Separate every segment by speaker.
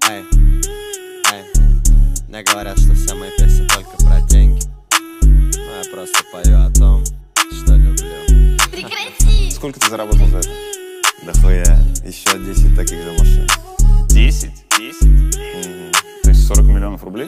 Speaker 1: Эй, эй, мне говорят, что все мои песни только про деньги, но я просто пою о том, что люблю.
Speaker 2: Прекрати!
Speaker 3: Сколько ты заработал за это?
Speaker 1: Да хуя, еще 10 таких же машин.
Speaker 3: 10? 10? То есть 40 миллионов рублей?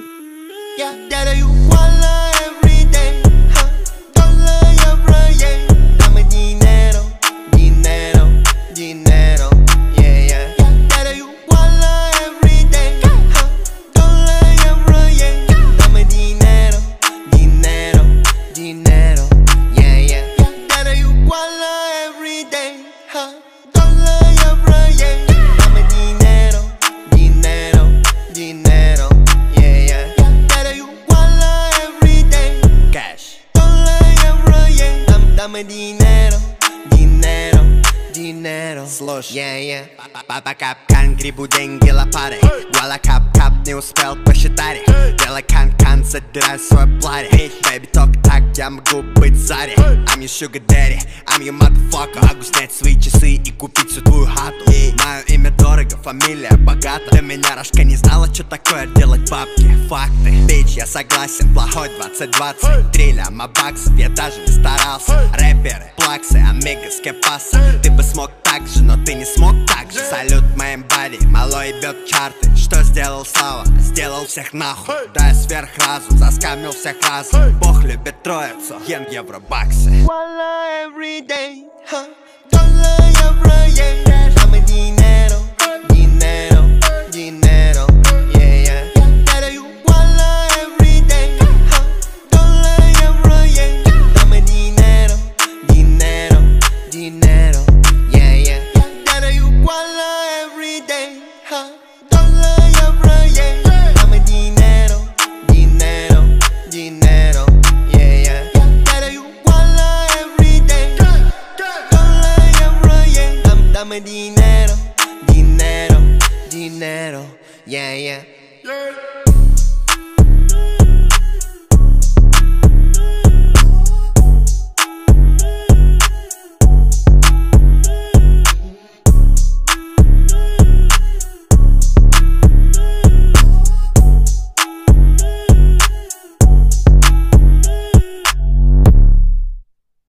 Speaker 4: Dame dinero, dinero, dinero. Слушай, Папа капкан, грибу деньги лопатой. Гуала кап-кап, не успел посчитать. Делай кан-кан, задирай свой платье. Бэйби, только так я могу быть Зари. I'm your sugar daddy, I'm your motherfucker. Могу снять свои часы и купить всю твою хату. Мое имя дорого, фамилия богата. До меня Рашка не знала, что такое делать бабки. Факты, бич, я согласен, плохой 2020. Триллион баксов, я даже не старался. Рэперы, плаксы, амигос, кепаса. Ты бы смог так же, но ты не смог так же. Салют моим бади, малой ебет чарты. Что сделал Слава? Сделал всех нахуй. Да я сверхразум, заскамил всех разом. Бог любит троицу, ем евробаксы. Wallah every day, dollar every day. Dame dinero, dinero, dinero, yeah, yeah. Better you wallah every day, dollar every day. Dame dinero, dinero, dinero, yeah, yeah. Better you wallah every day, dollar every day. Dame dinero, dinero, dinero, yeah, yeah. Better you wallah every day, dollar every day. Dame dinero, dinero, dinero, yeah, yeah.